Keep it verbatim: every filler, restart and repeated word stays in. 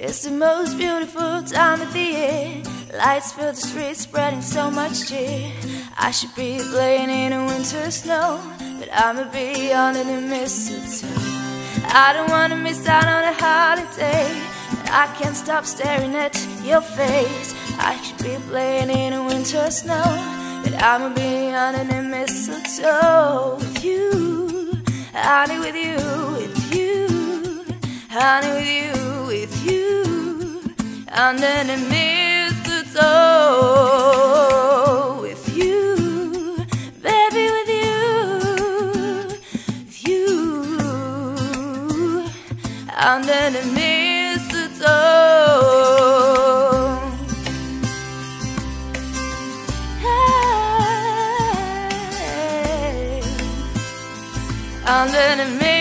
It's the most beautiful time of the year. Lights fill the streets, spreading so much cheer. I should be playing in the winter snow, but I'ma be under the mistletoe. I don't wanna miss out on a holiday, but I can't stop staring at your face. I should be playing in the winter snow, but I'ma be under the mistletoe with you, honey, with you, with you, honey, with you, with you, under the mistletoe with you, baby, with you, with you, under the mistletoe. Hey, under the mistletoe.